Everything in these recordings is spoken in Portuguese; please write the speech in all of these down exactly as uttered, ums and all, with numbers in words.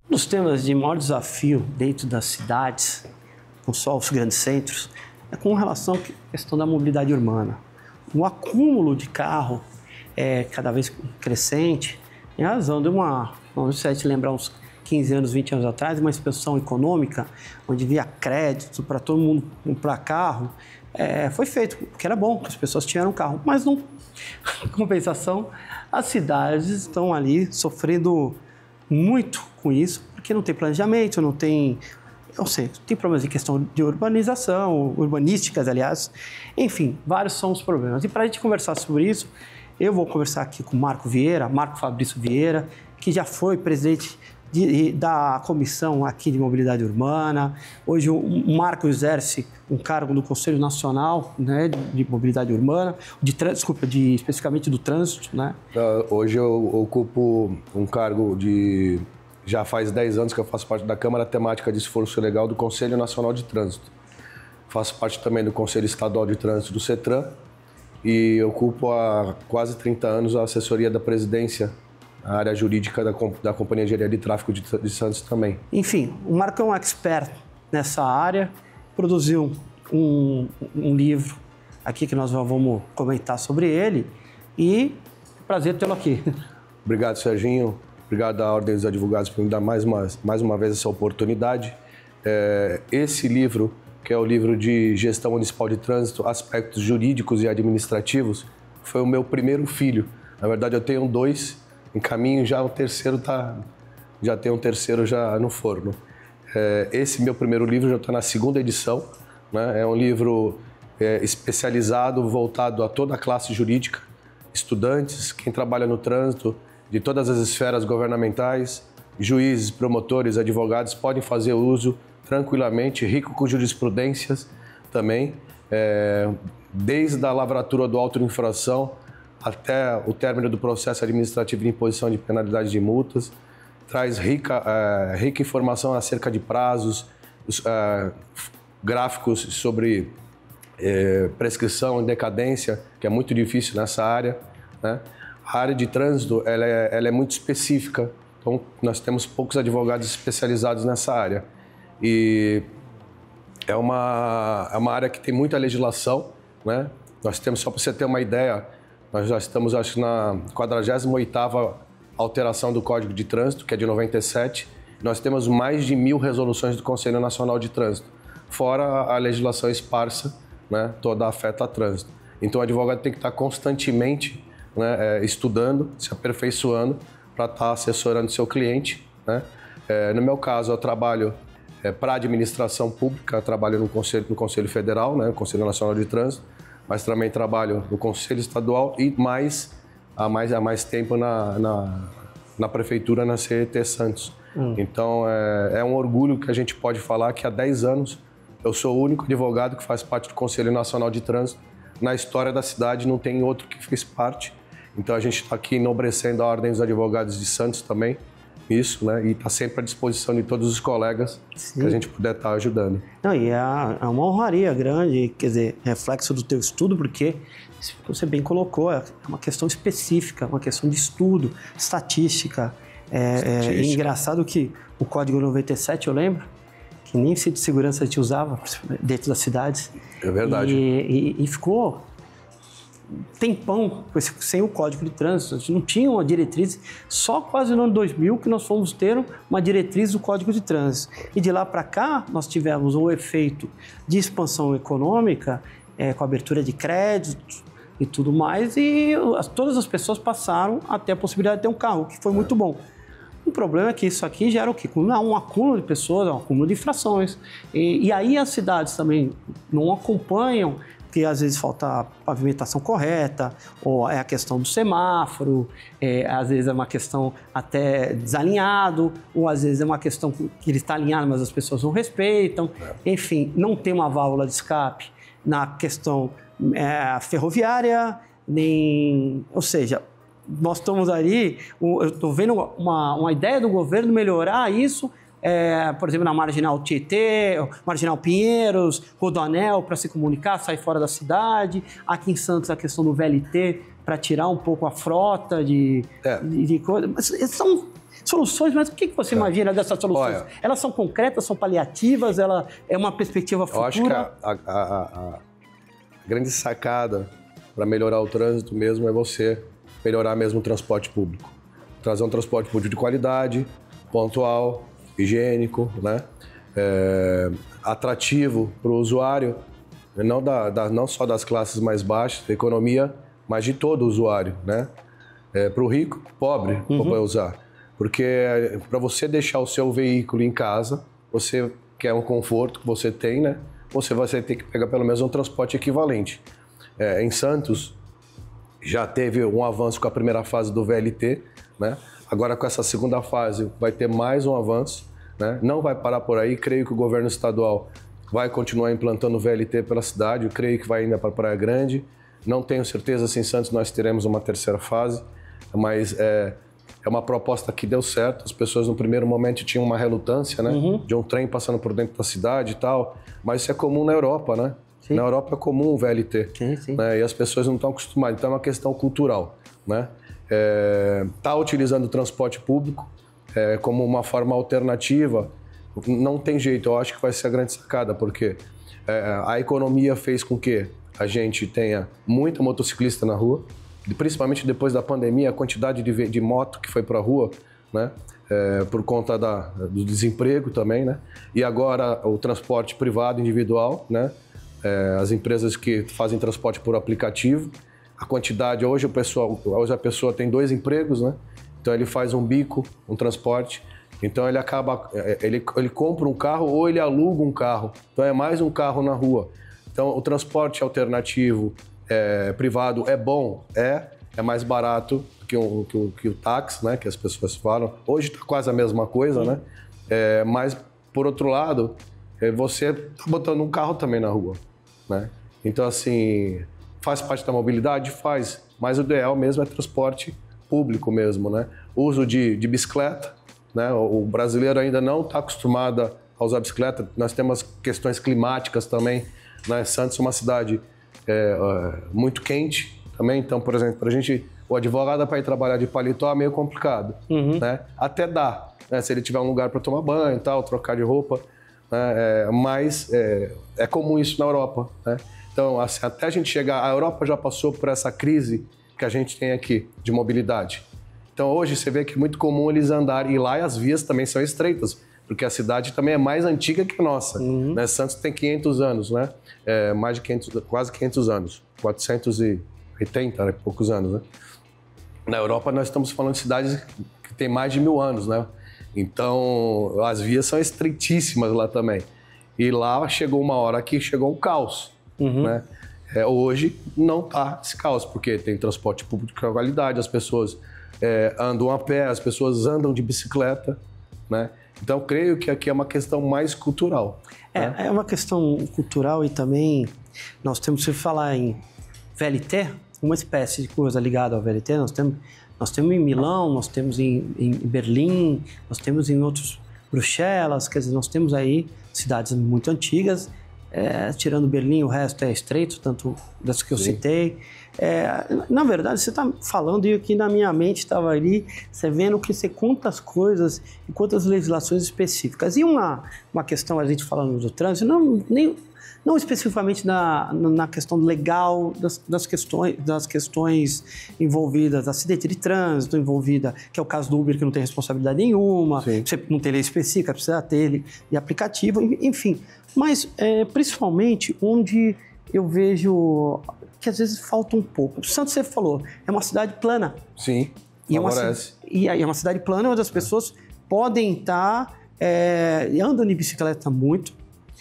Um dos temas de maior desafio dentro das cidades, não só os grandes centros, é com relação à questão da mobilidade urbana. O acúmulo de carro é cada vez crescente, em razão de uma, não sei se lembrar uns quinze anos, vinte anos atrás, uma expansão econômica, onde via crédito para todo mundo comprar carro, é, foi feito, porque era bom, que as pessoas tinham carro, mas não, em compensação, as cidades estão ali sofrendo muito com isso, porque não tem planejamento, não tem, não sei, tem problemas de questão de urbanização, urbanísticas, aliás, enfim, vários são os problemas. E para a gente conversar sobre isso, eu vou conversar aqui com o Marco Vieira, Marco Fabrício Vieira, que já foi presidente de, da comissão aqui de mobilidade urbana. Hoje o Marco exerce um cargo no Conselho Nacional, né, de, de mobilidade urbana, de, desculpa, de, especificamente do trânsito, né? Hoje eu ocupo um cargo de... Já faz dez anos que eu faço parte da Câmara Temática de Esforço Legal do Conselho Nacional de Trânsito. Faço parte também do Conselho Estadual de Trânsito do CETRAN e ocupo há quase trinta anos a assessoria da presidência, a área jurídica da, da Companhia de Engenharia de Tráfego de, de Santos também. Enfim, o Marco é um expert nessa área, produziu um, um livro aqui que nós vamos comentar sobre ele e é um prazer tê-lo aqui. Obrigado, Serginho. Obrigado à Ordem dos Advogados por me dar mais uma, mais uma vez essa oportunidade. É, esse livro, que é o livro de Gestão Municipal de Trânsito, Aspectos Jurídicos e Administrativos, foi o meu primeiro filho. Na verdade, eu tenho dois, em caminho já o terceiro tá, já tem um terceiro já no forno. É, esse meu primeiro livro já está na segunda edição, né? É um livro é, especializado, voltado a toda a classe jurídica, estudantes, quem trabalha no trânsito, de todas as esferas governamentais, juízes, promotores, advogados podem fazer uso tranquilamente, rico com jurisprudências também, é, desde a lavratura do auto de infração até o término do processo administrativo de imposição de penalidade de multas, traz rica, é, rica informação acerca de prazos, é, gráficos sobre é, prescrição e decadência, que é muito difícil nessa área, né? A área de trânsito ela é, ela é muito específica, então nós temos poucos advogados especializados nessa área. E é uma, é uma área que tem muita legislação, né? Nós temos, só para você ter uma ideia, nós já estamos, acho que na quadragésima oitava alteração do Código de Trânsito, que é de noventa e sete. Nós temos mais de mil resoluções do Conselho Nacional de Trânsito, fora a legislação esparsa, né? Toda afeta a trânsito. Então o advogado tem que estar constantemente, né, é, estudando, se aperfeiçoando para estar assessorando seu cliente, né? É, no meu caso, eu trabalho é, para a administração pública, eu trabalho no Conselho, no Conselho Federal, né, no Conselho Nacional de Trânsito, mas também trabalho no Conselho Estadual e mais, há, mais, há mais tempo na, na, na Prefeitura, na C E T Santos. Hum. Então, é, é um orgulho que a gente pode falar que há dez anos eu sou o único advogado que faz parte do Conselho Nacional de Trânsito. Na história da cidade não tem outro que fez parte. Então a gente está aqui enobrecendo a Ordem dos Advogados de Santos também, isso, né? E está sempre à disposição de todos os colegas. Sim. Que a gente puder estar tá ajudando. Não, e é, é uma honraria grande, quer dizer, reflexo do teu estudo, porque você bem colocou, é uma questão específica, uma questão de estudo, estatística. É, estatística. É, é engraçado que o Código noventa e sete, eu lembro, que nem cinto de segurança a gente usava dentro das cidades. É verdade. E, e, e ficou tempão sem o Código de Trânsito, a gente não tinha uma diretriz, só quase no ano dois mil que nós fomos ter uma diretriz do Código de Trânsito. E de lá para cá, nós tivemos o efeito de expansão econômica, é, com a abertura de crédito e tudo mais, e as, todas as pessoas passaram a ter a possibilidade de ter um carro, que foi muito bom. O problema é que isso aqui gera o quê? Um acúmulo de pessoas, um acúmulo de infrações. E, e aí as cidades também não acompanham, porque às vezes falta a pavimentação correta, ou é a questão do semáforo, é, às vezes é uma questão até desalinhado, ou às vezes é uma questão que ele está alinhado, mas as pessoas não respeitam. É. Enfim, não tem uma válvula de escape na questão é, ferroviária, nem... Ou seja, nós estamos ali, eu estou vendo uma, uma ideia do governo melhorar isso, É, por exemplo, na Marginal Tietê, Marginal Pinheiros, Rodoanel, para se comunicar, sair fora da cidade. Aqui em Santos, a questão do V L T, para tirar um pouco a frota de, é. de, de coisas. Mas são, Soluções, mas o que você imagina dessas soluções? Olha, elas são concretas, são paliativas, ela é uma perspectiva futura? Eu acho que a, a, a, a grande sacada para melhorar o trânsito mesmo é você melhorar mesmo o transporte público. Trazer um transporte público de qualidade, pontual, higiênico, né? É, atrativo para o usuário, não, da, da, não só das classes mais baixas da economia, mas de todo o usuário, né? É, para o rico, pobre, uhum. Para usar. Porque para você deixar o seu veículo em casa, você quer um conforto que você tem, né? Você vai ter que pegar pelo menos um transporte equivalente. É, em Santos, já teve um avanço com a primeira fase do V L T, né? Agora com essa segunda fase vai ter mais um avanço, né? Não vai parar por aí, creio que o governo estadual vai continuar implantando o V L T pela cidade, eu creio que vai ainda para Praia Grande. Não tenho certeza se em Santos nós teremos uma terceira fase, mas é, é uma proposta que deu certo. As pessoas no primeiro momento tinham uma relutância, né? Uhum. De um trem passando por dentro da cidade e tal, mas isso é comum na Europa, né? Sim. Na Europa é comum o V L T, sim, sim. Né? E as pessoas não estão acostumadas, então é uma questão cultural, né? É, tá utilizando o transporte público é, como uma forma alternativa, não tem jeito, eu acho que vai ser a grande sacada, porque é, a economia fez com que a gente tenha muita motociclista na rua, principalmente depois da pandemia, a quantidade de, de moto que foi para a rua, né? É, por conta da, do desemprego também, né? E agora o transporte privado individual, né? É, as empresas que fazem transporte por aplicativo, a quantidade, hoje, o pessoal, hoje a pessoa tem dois empregos, né? Então ele faz um bico, um transporte, então ele acaba, ele, ele compra um carro ou ele aluga um carro, então é mais um carro na rua. Então o transporte alternativo é, privado é bom, é, é mais barato que o, que, o, que o táxi, né? Que as pessoas falam, hoje está quase a mesma coisa, né? É, mas por outro lado, é, você está botando um carro também na rua, né? Então assim, faz parte da mobilidade? Faz, mas o ideal mesmo é transporte público mesmo, né? Uso de, de bicicleta, né? O brasileiro ainda não está acostumado a usar bicicleta, nós temos questões climáticas também, né? Santos é uma cidade é, é, muito quente também, então, por exemplo, para a gente, o advogado para ir trabalhar de paletó é meio complicado, uhum. Né? Até dá, né? Se ele tiver um lugar para tomar banho e tal, trocar de roupa, né? É, mas é, é comum isso na Europa, né? Então, assim, até a gente chegar... A Europa já passou por essa crise que a gente tem aqui, de mobilidade. Então, hoje, você vê que é muito comum eles andarem, e lá as vias também são estreitas, porque a cidade também é mais antiga que a nossa. Uhum. Né? Santos tem quinhentos anos, né? É, mais de quinhentos, quase quinhentos anos, quatrocentos e oitenta, né? Poucos anos, né? Na Europa, nós estamos falando de cidades que têm mais de mil anos, né? Então, as vias são estreitíssimas lá também. E lá chegou uma hora que chegou um caos. Uhum. Né? É, hoje não está esse caos, porque tem transporte público de qualidade, as pessoas é, andam a pé, as pessoas andam de bicicleta, né? Então, creio que aqui é uma questão mais cultural. É, né? É uma questão cultural e também nós temos que falar em V L T, uma espécie de coisa ligada ao V L T, nós temos, nós temos em Milão, nós temos em, em Berlim, nós temos em outros, Bruxelas, quer dizer, nós temos aí cidades muito antigas. É, tirando Berlim, o resto é estreito, tanto das que eu Sim. citei. É, na verdade, você está falando e aqui na minha mente estava ali, você vendo que você quantas coisas e quantas legislações específicas. E uma, uma questão, a gente falando do trânsito, não, nem, não especificamente na, na questão legal das, das, questões, das questões envolvidas, acidente de trânsito envolvida, que é o caso do Uber, que não tem responsabilidade nenhuma, Sim. você não tem lei específica, precisa ter ele de aplicativo, enfim. Mas, é, principalmente, onde eu vejo que às vezes falta um pouco. O Santos, você falou, é uma cidade plana. Sim, e é, uma, e é uma cidade plana onde as pessoas podem estar é, andando de bicicleta muito.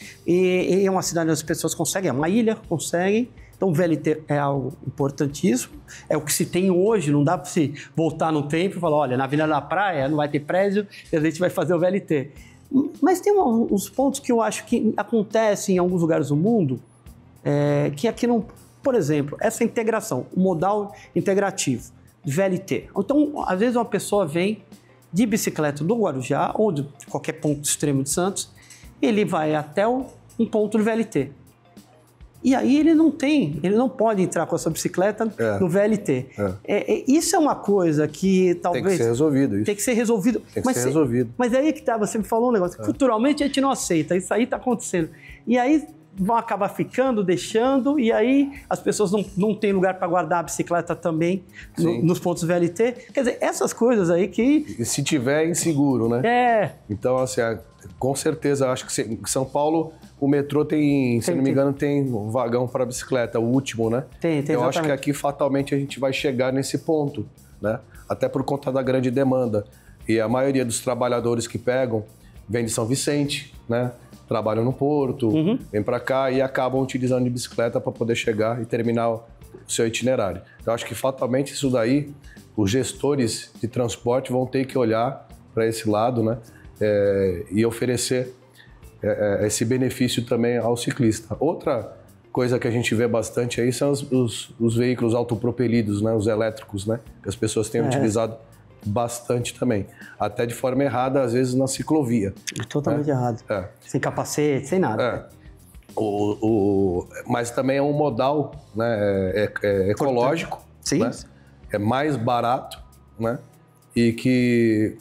E, e é uma cidade onde as pessoas conseguem, é uma ilha, conseguem. Então, o V L T é algo importantíssimo. É o que se tem hoje, não dá para se voltar no tempo e falar, olha, na Vila da Praia não vai ter prédio e a gente vai fazer o V L T. Mas tem uns pontos que eu acho que acontecem em alguns lugares do mundo, é, que aqui não... Por exemplo, essa integração, o modal integrativo, V L T. Então, às vezes uma pessoa vem de bicicleta do Guarujá ou de qualquer ponto extremo de Santos, ele vai até um ponto do V L T. E aí ele não tem, ele não pode entrar com a sua bicicleta é. no V L T. É. É, é, isso é uma coisa que talvez... Tem que ser resolvido isso. Tem que ser resolvido. Tem que mas ser resolvido. Mas aí que tá, você me falou um negócio, é. culturalmente a gente não aceita, isso aí tá acontecendo. E aí vão acabar ficando, deixando, e aí as pessoas não, não têm lugar para guardar a bicicleta também no, nos pontos V L T. Quer dizer, essas coisas aí que... E se tiver, é inseguro, né? É. Então, assim, com certeza, acho que em São Paulo... O metrô tem, tem, se não me engano, tem um vagão para bicicleta, o último, né? Tem, tem. Eu exatamente. acho que aqui fatalmente a gente vai chegar nesse ponto, né? Até por conta da grande demanda. E a maioria dos trabalhadores que pegam vem de São Vicente, né? Trabalham no Porto, uhum. vem para cá e acabam utilizando de bicicleta para poder chegar e terminar o seu itinerário. Eu acho que fatalmente isso daí, os gestores de transporte vão ter que olhar para esse lado, né? É, e oferecer esse benefício também ao ciclista. Outra coisa que a gente vê bastante aí são os, os, os veículos autopropelidos, né? Os elétricos, né? Que as pessoas têm é. utilizado bastante também. Até de forma errada, às vezes na ciclovia. Totalmente né? errado. É. Sem capacete, sem nada. É. O, o, mas também é um modal, né? é, é ecológico, Sim. Né? É mais barato, né? E que...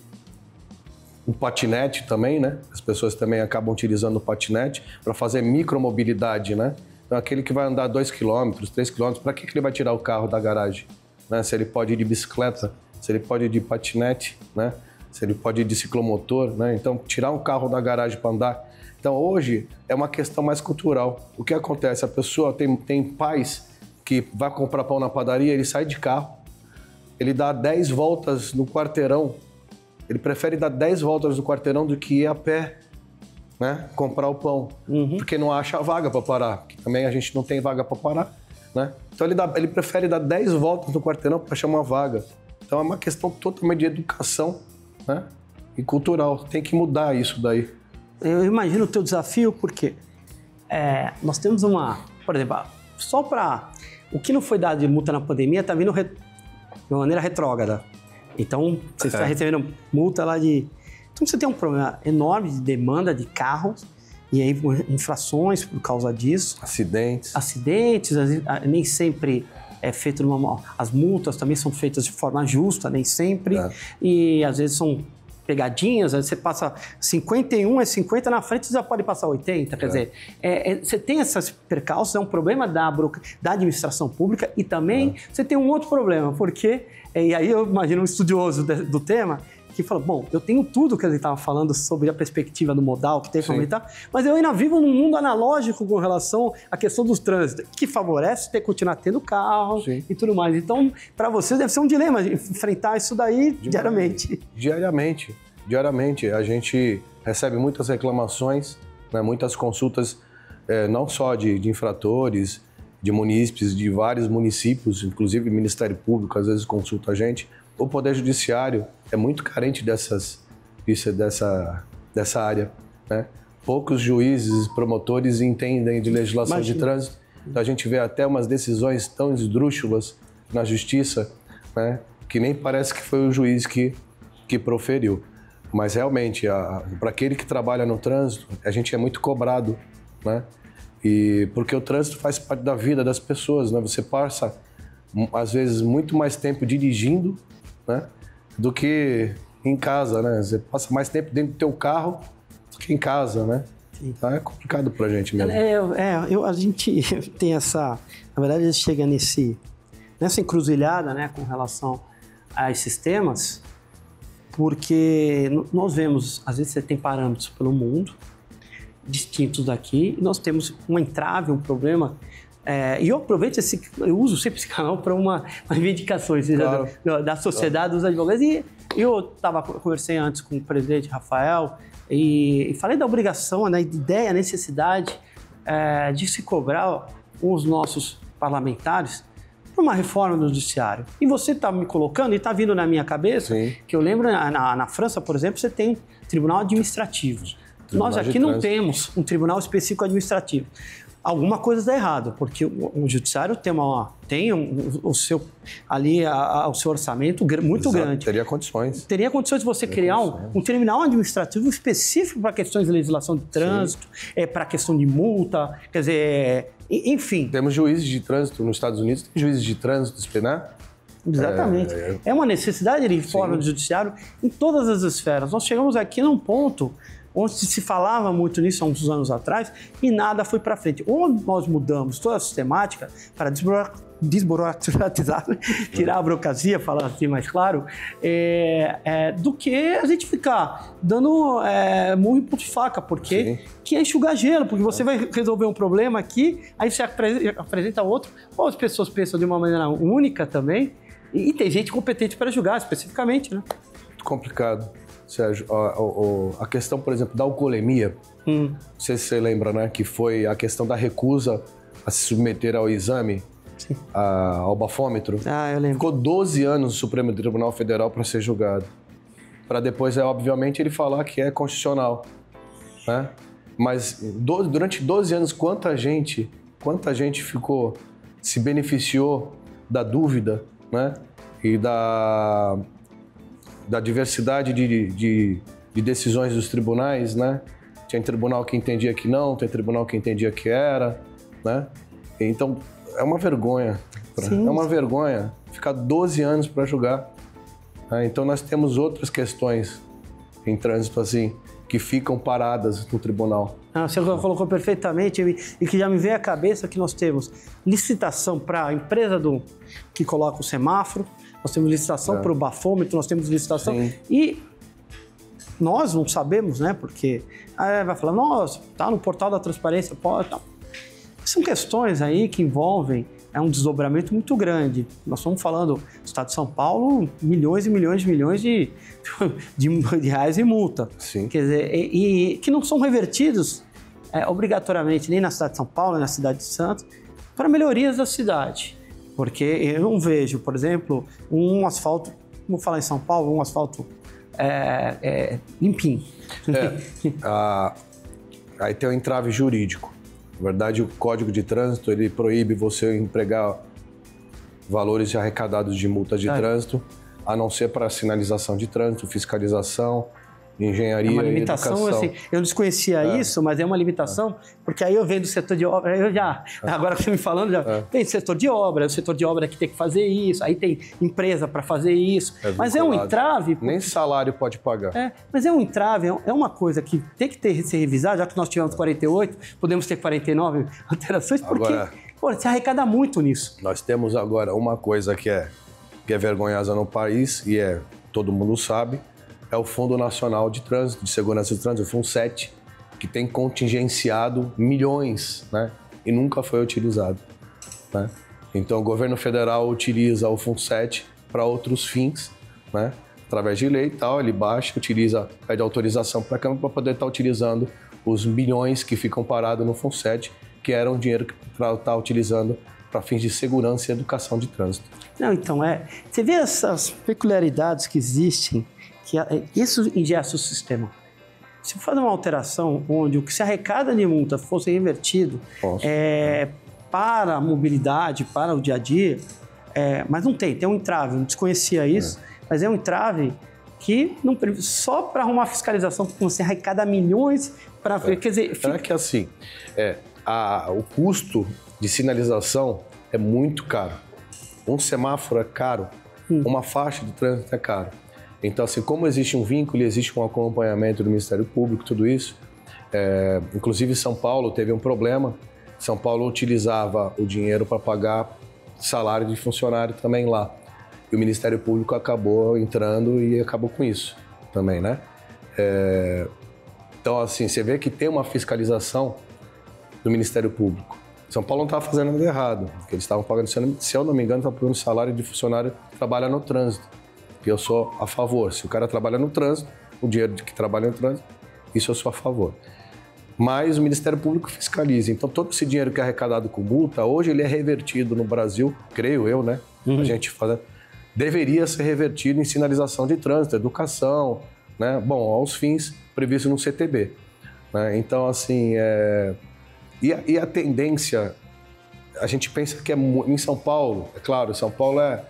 O patinete também, né? As pessoas também acabam utilizando o patinete para fazer micromobilidade, né? Então, aquele que vai andar dois quilômetros, três quilômetros, para que, que ele vai tirar o carro da garagem? Né? Se ele pode ir de bicicleta, se ele pode ir de patinete, né? Se ele pode ir de ciclomotor, né? Então, tirar um carro da garagem para andar. Então, hoje, é uma questão mais cultural. O que acontece? A pessoa tem, tem pais que vai comprar pão na padaria, ele sai de carro, ele dá dez voltas no quarteirão. Ele prefere dar dez voltas no quarteirão do que ir a pé, né? Comprar o pão. Uhum. Porque não acha vaga para parar. Porque também a gente não tem vaga para parar, né? Então ele, dá, ele prefere dar dez voltas no quarteirão para achar uma vaga. Então é uma questão totalmente de educação, né? E cultural. Tem que mudar isso daí. Eu imagino o teu desafio porque é, nós temos uma... Por exemplo, só para... O que não foi dado de multa na pandemia está vindo re, de maneira retrógrada. Então, você está é. recebendo multa lá de... Então, você tem um problema enorme de demanda de carros e aí infrações por causa disso. Acidentes. Acidentes, nem sempre é feito numa... As multas também são feitas de forma justa, nem sempre. É. E, às vezes, são pegadinhas. Às vezes, você passa cinquenta e um, é cinquenta na frente, você já pode passar oitenta. Quer é. dizer, é, é, você tem essas percalços, é um problema da, da administração pública e também é. você tem um outro problema, porque... E aí eu imagino um estudioso do tema que fala, bom, eu tenho tudo que ele estava falando sobre a perspectiva do modal que tem que aumentar, mas eu ainda vivo num mundo analógico com relação à questão dos trânsitos, que favorece ter continuar tendo carro Sim. e tudo mais. Então, para você deve ser um dilema enfrentar isso daí Demais. diariamente. Diariamente, diariamente. A gente recebe muitas reclamações, né, muitas consultas, é, não só de, de infratores, de munícipes, de vários municípios, inclusive o Ministério Público às vezes consulta a gente. O Poder Judiciário é muito carente dessas, isso, dessa, dessa área, né? Poucos juízes, promotores entendem de legislação Imagina. de trânsito. Então a gente vê até umas decisões tão esdrúxulas na justiça, né? Que nem parece que foi o juiz que, que proferiu. Mas realmente, para aquele que trabalha no trânsito, a gente é muito cobrado, né? E porque o trânsito faz parte da vida das pessoas, né? Você passa, às vezes, muito mais tempo dirigindo, né? Do que em casa, né? Você passa mais tempo dentro do teu carro do que em casa, né? Sim. Então é complicado pra gente mesmo. É, é eu, a gente tem essa... Na verdade, a gente chega nesse, nessa encruzilhada, né? Com relação a esses temas, porque nós vemos, às vezes você tem parâmetros pelo mundo, distintos daqui, e nós temos um entrave, um problema, é, e eu aproveito esse, eu uso sempre esse canal para uma, uma reivindicação claro. da, da sociedade claro. dos advogados, e eu tava, conversei antes com o presidente Rafael, e, e falei da obrigação, né, da ideia, a necessidade é, de se cobrar os nossos parlamentares por uma reforma do judiciário. E você está me colocando, e está vindo na minha cabeça, Sim. que eu lembro, na, na França, por exemplo, você tem tribunal administrativo. Nós aqui não temos um tribunal específico administrativo. alguma coisa dá errado, porque o, o judiciário tem, uma, tem um, o seu, ali a, a, o seu orçamento muito Exato, grande. Teria condições. Teria condições de você teria criar um, um terminal administrativo específico para questões de legislação de trânsito, é, para questão de multa, quer dizer, é, enfim. Temos juízes de trânsito nos Estados Unidos, tem juízes de trânsito, né? Exatamente. É, é uma necessidade de reforma Sim. do judiciário em todas as esferas. Nós chegamos aqui num ponto onde se falava muito nisso há uns anos atrás e nada foi para frente. Ou nós mudamos toda a sistemática para desburocratizar, tirar a burocracia, falar assim mais claro, é, é, do que a gente ficar dando é, murro em ponto de faca, porque Sim. que é enxugar gelo, porque você vai resolver um problema aqui, aí você apresenta outro, ou as pessoas pensam de uma maneira única também, e tem gente competente para julgar especificamente, né? Muito complicado. Sérgio, a, a, a questão, por exemplo, da alcoolemia, hum. não sei se você lembra, né, que foi a questão da recusa a se submeter ao exame, a, ao bafômetro. Ah, eu lembro. Ficou doze anos no Supremo Tribunal Federal para ser julgado. Para depois, é, obviamente, ele falar que é constitucional, né? Mas do, durante doze anos, quanta gente, quanta gente ficou, se beneficiou da dúvida, né? E da... da diversidade de, de, de decisões dos tribunais, né? Tinha tribunal que entendia que não, tem tribunal que entendia que era, né? Então, é uma vergonha. Sim. É uma vergonha ficar doze anos para julgar. Né? Então, nós temos outras questões em trânsito, assim, que ficam paradas no tribunal. Ah, você colocou perfeitamente e que já me veio à cabeça que nós temos licitação para a empresa do, que coloca o semáforo, nós temos licitação é. para o bafômetro, nós temos licitação Sim. e nós não sabemos, né? Porque aí vai falar, nossa, tá no portal da transparência, pode, tá. São questões aí que envolvem é um desdobramento muito grande. Nós estamos falando do Estado de São Paulo, milhões e milhões e milhões de, de, de reais em multa. Sim. Quer dizer, e, e que não são revertidos é, obrigatoriamente nem na cidade de São Paulo, nem na cidade de Santos, para melhorias da cidade. Porque eu não vejo, por exemplo, um asfalto, vou falar em São Paulo, um asfalto é, é, limpinho. É, a, aí tem o entrave jurídico. Na verdade, o Código de Trânsito, ele proíbe você empregar valores arrecadados de multas de é. trânsito, a não ser para sinalização de trânsito, fiscalização, engenharia e educação. É uma limitação, assim, eu desconhecia é. isso, mas é uma limitação, é. porque aí eu venho do setor de obra, eu já, é. agora que você me falando, já é. tem setor de obra, o setor de obra que tem que fazer isso, aí tem empresa para fazer isso, é mas é um entrave... Porque... Nem salário pode pagar. É, mas é um entrave, é uma coisa que tem que ter, ser revisada, já que nós tivemos quarenta e oito, podemos ter quarenta e nove alterações, porque agora, pô, se arrecada muito nisso. Nós temos agora uma coisa que é, que é vergonhosa no país, e é, todo mundo sabe, é o Fundo Nacional de Trânsito, de Segurança do Trânsito, o FUNSET, que tem contingenciado milhões, né? E nunca foi utilizado, né? Então, o governo federal utiliza o FUNSET para outros fins, né? Através de lei e tal, ele baixa, utiliza, pede autorização para a Câmara para poder estar utilizando os milhões que ficam parados no FUNSET, que era um dinheiro para estar utilizando para fins de segurança e educação de trânsito. Não, então, é, você vê essas peculiaridades que existem, que isso ingessa o sistema. Se for uma alteração onde o que se arrecada de multa fosse revertido é, para a mobilidade, para o dia a dia, é, mas não tem, tem um entrave, eu não desconhecia isso, é. mas é um entrave que não, só para arrumar fiscalização, você arrecada milhões para... É. Quer dizer, fica... É que assim, é, a, o custo de sinalização é muito caro. Um semáforo é caro, hum. uma faixa de trânsito é caro. Então, assim, como existe um vínculo e existe um acompanhamento do Ministério Público, tudo isso, é, inclusive São Paulo teve um problema. São Paulo utilizava o dinheiro para pagar salário de funcionário também lá. E o Ministério Público acabou entrando e acabou com isso também, né? É, então, assim, você vê que tem uma fiscalização do Ministério Público. São Paulo não estava fazendo nada errado, porque eles estavam pagando, se eu não me engano, estavam pagando salário de funcionário que trabalha no trânsito. Eu sou a favor. Se o cara trabalha no trânsito, o dinheiro de que trabalha no trânsito, isso eu sou a favor. Mas o Ministério Público fiscaliza. Então, todo esse dinheiro que é arrecadado com multa, hoje ele é revertido no Brasil, creio eu, né? Uhum. A gente fala, deveria ser revertido em sinalização de trânsito, educação, né? Bom, aos fins previstos no C T B. Né? Então, assim, é... E a, e a tendência, a gente pensa que é em São Paulo, é claro, São Paulo é,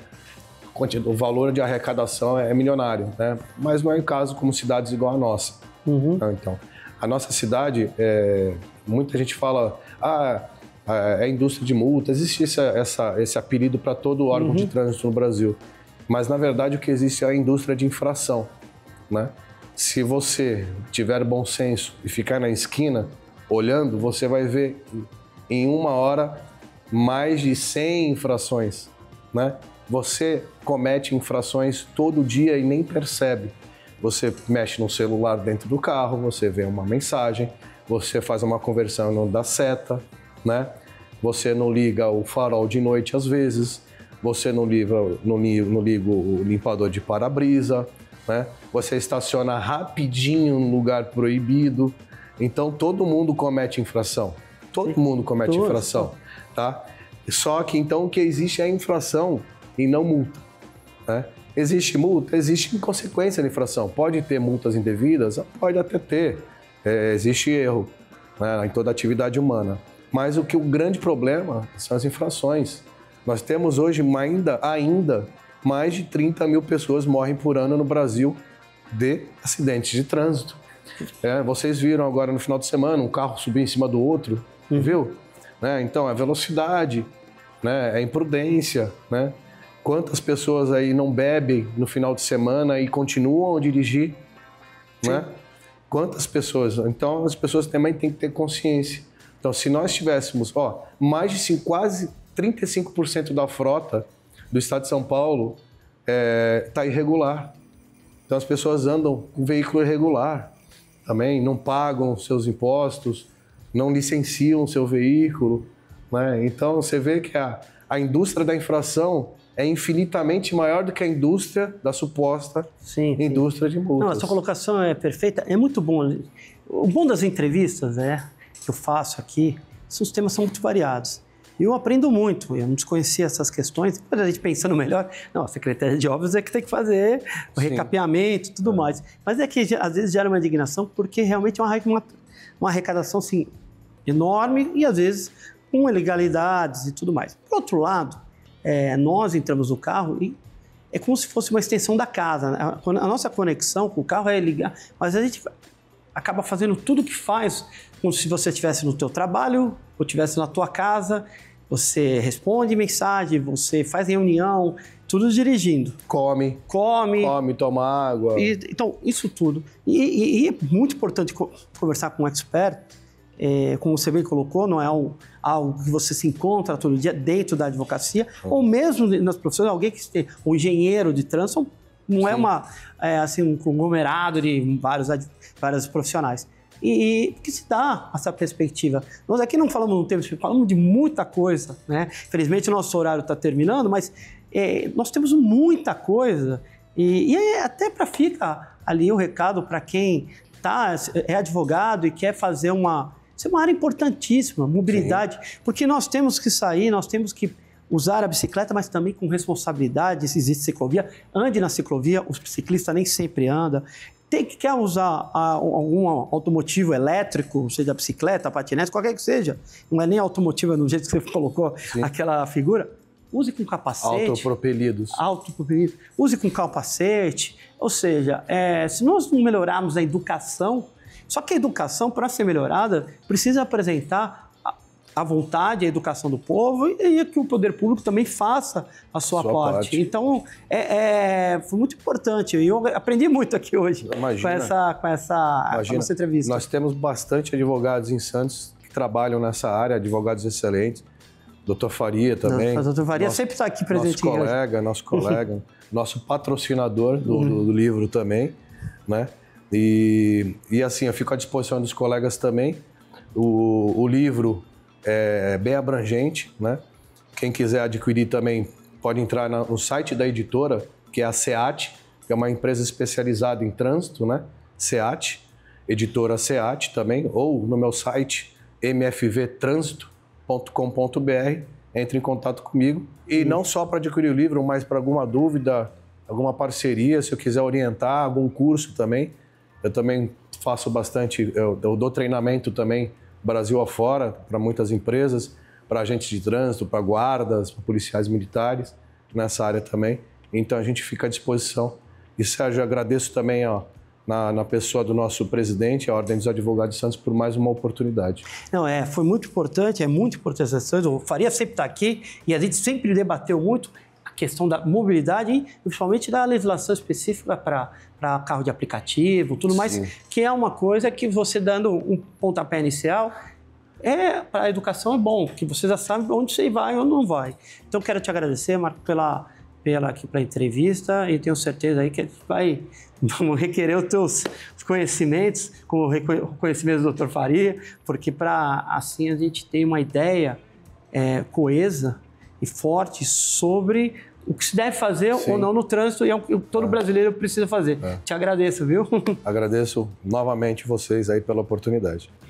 o valor de arrecadação é milionário, né? Mas não é o caso como cidades igual a nossa. Uhum. Então, a nossa cidade, é, muita gente fala, ah, é a indústria de multa, existe esse, essa, esse apelido para todo órgão uhum. de trânsito no Brasil. Mas, na verdade, o que existe é a indústria de infração, né? Se você tiver bom senso e ficar na esquina olhando, você vai ver em uma hora mais de cem infrações, né? Você comete infrações todo dia e nem percebe. Você mexe no celular dentro do carro, você vê uma mensagem, você faz uma conversão não dá seta, né? Você não liga o farol de noite às vezes, você não liga, não liga, não liga o limpador de para-brisa, né? Você estaciona rapidinho no lugar proibido. Então todo mundo comete infração. Todo Sim. mundo comete Todos. infração, tá? Só que então o que existe é a infração e não multa, né? Existe multa? Existe consequência da infração. Pode ter multas indevidas? Pode até ter. É, existe erro, né, em toda atividade humana. Mas o que o grande problema são as infrações. Nós temos hoje ainda, ainda mais de trinta mil pessoas morrem por ano no Brasil de acidentes de trânsito. É, vocês viram agora no final de semana um carro subir em cima do outro, uhum. viu? Né? Então, é velocidade, né? É imprudência, né? Quantas pessoas aí não bebem no final de semana e continuam a dirigir, Sim. né? Quantas pessoas? Então, as pessoas também têm que ter consciência. Então, se nós tivéssemos, ó, mais de cinco, quase trinta e cinco por cento da frota do estado de São Paulo está é, irregular. Então, as pessoas andam com veículo irregular também, não pagam seus impostos, não licenciam o seu veículo, né? Então, você vê que a, a indústria da infração é infinitamente maior do que a indústria da suposta sim, indústria sim. de multas. Não, a sua colocação é perfeita, é muito bom. O bom das entrevistas é, que eu faço aqui, os temas são muito variados. E eu aprendo muito, eu não desconhecia essas questões, depois a gente pensando melhor, não, a Secretaria de Obras é que tem que fazer o sim. recapeamento e tudo é. mais. Mas é que às vezes gera uma indignação, porque realmente é uma, uma, uma arrecadação assim, enorme e às vezes com ilegalidades e tudo mais. Por outro lado, É, nós entramos no carro e é como se fosse uma extensão da casa, né? A, a nossa conexão com o carro é ligar, mas a gente acaba fazendo tudo o que faz como se você estivesse no teu trabalho ou estivesse na tua casa, você responde mensagem, você faz reunião, tudo dirigindo. Come. Come. Come, toma água. E, então, isso tudo. E, e, e é muito importante conversar com um expert, é, como você bem colocou, não é algo, algo que você se encontra todo dia dentro da advocacia, hum. ou mesmo nas profissões, alguém que tem um engenheiro de trânsito, não Sim. é, uma, é assim, um conglomerado de vários, vários profissionais. E, e que se dá essa perspectiva. Nós aqui não falamos no tempo, falamos de muita coisa, né? Infelizmente o nosso horário está terminando, mas é, nós temos muita coisa e, e até para ficar ali o recado para quem tá, é advogado e quer fazer uma... Isso é uma área importantíssima, mobilidade, Sim. porque nós temos que sair, nós temos que usar a bicicleta, mas também com responsabilidade. Se existe ciclovia, ande na ciclovia, o ciclista nem sempre anda. Tem que quer usar a, algum automotivo elétrico, seja bicicleta, patinete, qualquer que seja, não é nem automotivo no jeito que você colocou Sim. aquela figura, use com capacete. Autopropelidos. Autopropelidos. Use com capacete, ou seja, é, se nós não melhorarmos a educação, só que a educação, para ser melhorada, precisa apresentar a, a vontade, a educação do povo e, e que o poder público também faça a sua, sua parte. parte. Então, é, é, foi muito importante. E eu aprendi muito aqui hoje Imagina. com essa, com essa com a nossa entrevista. Nós temos bastante advogados em Santos que trabalham nessa área, advogados excelentes. doutor Faria também. O doutor Faria nosso, sempre está aqui presente. Nosso colega, nosso colega, nosso patrocinador do, do, do livro também, né? E, e assim, eu fico à disposição dos colegas também. O, o livro é bem abrangente, né? Quem quiser adquirir também pode entrar no site da editora, que é a SEAT, que é uma empresa especializada em trânsito, né? SEAT, editora SEAT também, ou no meu site m f v trânsito ponto com ponto b r. Entre em contato comigo. E não só para adquirir o livro, mas para alguma dúvida, alguma parceria, se eu quiser orientar, algum curso também. Eu também faço bastante, eu, eu dou treinamento também Brasil afora, para muitas empresas, para agentes de trânsito, para guardas, para policiais militares, nessa área também. Então a gente fica à disposição. E Sérgio, eu agradeço também ó, na, na pessoa do nosso presidente, a Ordem dos Advogados de Santos, por mais uma oportunidade. Não, é, foi muito importante, é muito importante essa coisa. O Faria sempre está aqui e a gente sempre debateu muito a questão da mobilidade e principalmente da legislação específica para para carro de aplicativo, tudo mais, Sim. que é uma coisa que você dando um pontapé inicial, é, para a educação é bom, porque você já sabe onde você vai ou não vai. Então, quero te agradecer, Marco, pela, pela, aqui, pela entrevista e tenho certeza aí que vai vamos requerer os teus conhecimentos, como o conhecimento do doutor Faria, porque para assim a gente ter uma ideia é, coesa e forte sobre o que se deve fazer Sim. ou não no trânsito e é o que todo é. brasileiro precisa fazer. É. Te agradeço, viu? Agradeço novamente vocês aí pela oportunidade.